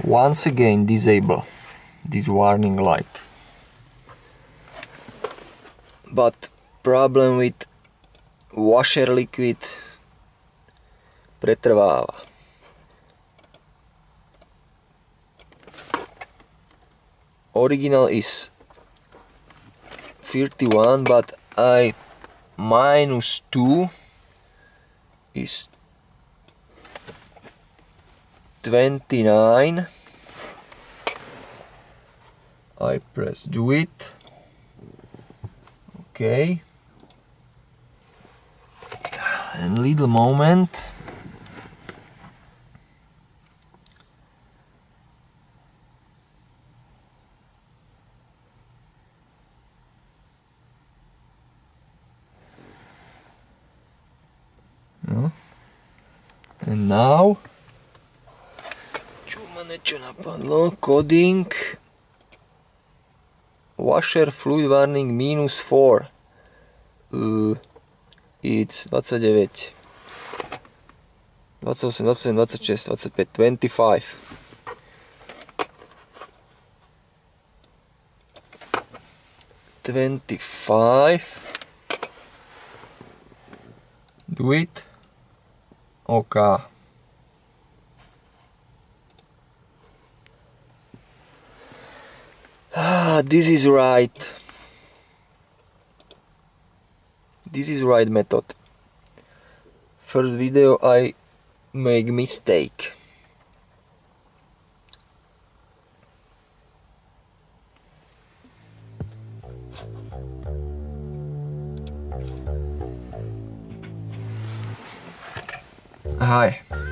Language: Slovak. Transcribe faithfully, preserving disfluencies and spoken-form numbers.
once again disable this warning light. But problem with washer liquid pretrváva. Original is thirty-one, but I minus two is twenty-nine. I press do it. Okay. And little moment. No. And now čo ma niečo napadlo, coding washer fluid warning minus four. Uh, it's dvadsaťdeväť, dvadsaťosem, dvadsaťsedem, dvadsaťšesť, dvadsaťpäť, twenty-five. twenty-five. Do it. Okay. Ah, this is right. This is right method. First video I make mistake. Hi.